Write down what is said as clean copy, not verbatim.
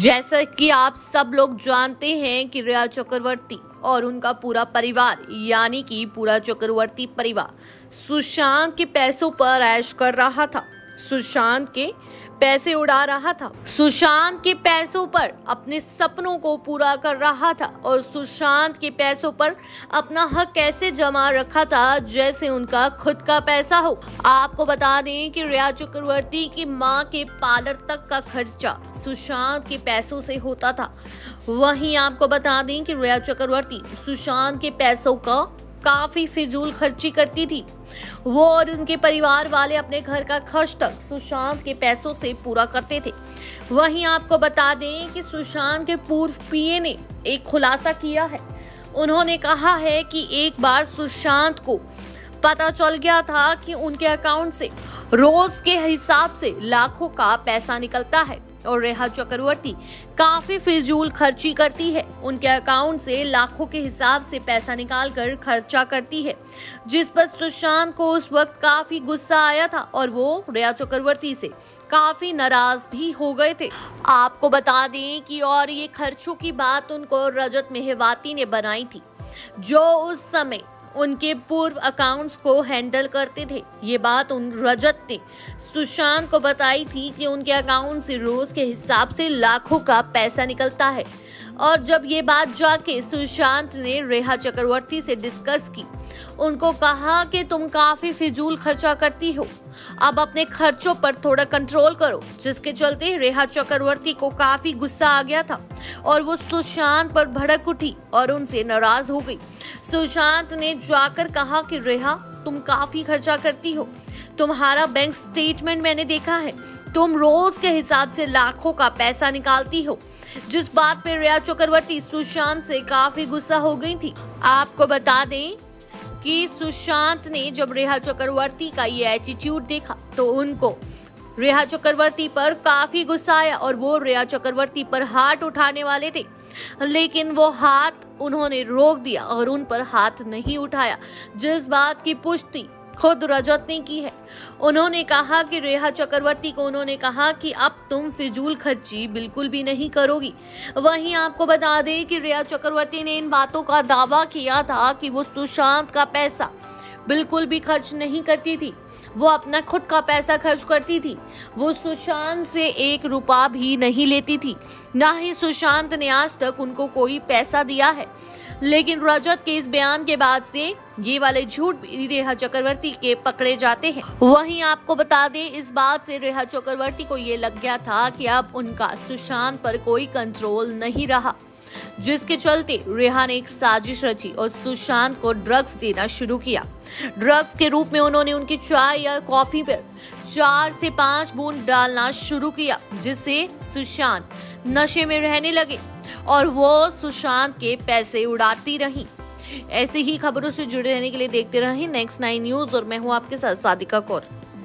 जैसा कि आप सब लोग जानते हैं कि रिया चक्रवर्ती और उनका पूरा परिवार यानी कि पूरा चक्रवर्ती परिवार सुशांत के पैसों पर ऐश कर रहा था, सुशांत के पैसे उड़ा रहा था, सुशांत के पैसों पर अपने सपनों को पूरा कर रहा था और सुशांत के पैसों पर अपना हक कैसे जमा रखा था जैसे उनका खुद का पैसा हो। आपको बता दें कि रिया चक्रवर्ती की मां के पार्लर तक का खर्चा सुशांत के पैसों से होता था। वहीं आपको बता दें कि रिया चक्रवर्ती सुशांत के पैसों का काफी फिजूल खर्ची करती थी। वो और उनके परिवार वाले अपने घर का खर्च तक सुशांत के पैसों से पूरा करते थे। वहीं आपको बता दें कि सुशांत के पूर्व पीए ने एक खुलासा किया है। उन्होंने कहा है कि एक बार सुशांत को पता चल गया था कि उनके अकाउंट से रोज के हिसाब से लाखों का पैसा निकलता है और रिया चक्रवर्ती काफी फिजूल खर्ची करती है। उनके अकाउंट से लाखों के हिसाब से पैसा निकालकर खर्चा करती है, जिस पर सुशांत को उस वक्त काफी गुस्सा आया था और वो रिया चक्रवर्ती से काफी नाराज भी हो गए थे। आपको बता दें कि और ये खर्चों की बात उनको रजत मेहवाती ने बनाई थी, जो उस समय उनके पूर्व अकाउंट्स को हैंडल करते थे। ये बात उन रजत ने सुशांत को बताई थी कि उनके अकाउंट से रोज के हिसाब से लाखों का पैसा निकलता है। और जब ये बात जाके सुशांत ने रिया चक्रवर्ती से डिस्कस की, उनको कहा कि तुम काफी फिजूल खर्चा करती हो, अब अपने खर्चों पर थोड़ा कंट्रोल करो, जिसके चलते रिया चक्रवर्ती को काफी गुस्सा आ गया था और वो सुशांत पर भड़क उठी और उनसे नाराज हो गई। सुशांत ने जाकर कहा कि रिया, तुम काफी खर्चा करती हो, तुम्हारा बैंक स्टेटमेंट मैंने देखा है, तुम रोज के हिसाब से लाखों का पैसा निकालती हो। जिस बात पे रिया चक्रवर्ती सुशांत से काफी गुस्सा हो गई थी। आपको बता दें कि सुशांत ने जब रिया चक्रवर्ती का ये एटीट्यूड देखा तो उनको रिया चक्रवर्ती पर काफी गुस्सा आया और वो रिया चक्रवर्ती पर हाथ उठाने वाले थे, लेकिन वो हाथ उन्होंने रोक दिया और उन पर हाथ नहीं उठाया, जिस बात की पुष्टि खुद रजत ने की है। उन्होंने कहा कि रिया चक्रवर्ती को उन्होंने कहा कि अब तुम फिजूल खर्ची बिल्कुल भी नहीं करोगी। वहीं आपको बता दें कि रिया चक्रवर्ती ने इन बातों का दावा किया था कि वो सुशांत का पैसा बिल्कुल भी खर्च नहीं करती थी, वो अपना खुद का पैसा खर्च करती थी। वो सुशांत से 1 रुपया भी नहीं लेती थी, ना ही सुशांत ने आज तक उनको कोई पैसा दिया है। लेकिन रजत के इस बयान के बाद से ये वाले झूठ भी रिया चक्रवर्ती के पकड़े जाते हैं। वहीं आपको बता दें, इस बात से रिया चक्रवर्ती को ये लग गया था कि अब उनका सुशांत पर कोई कंट्रोल नहीं रहा, जिसके चलते रिया ने एक साजिश रची और सुशांत को ड्रग्स देना शुरू किया। ड्रग्स के रूप में उन्होंने उनकी चाय या कॉफी पर 4 से 5 बूंद डालना शुरू किया, जिससे सुशांत नशे में रहने लगे और वो सुशांत के पैसे उड़ाती रही। ऐसी ही खबरों से जुड़े रहने के लिए देखते रहें नेक्स्ट 9 न्यूज और मैं हूँ आपके साथ सादिका कौर।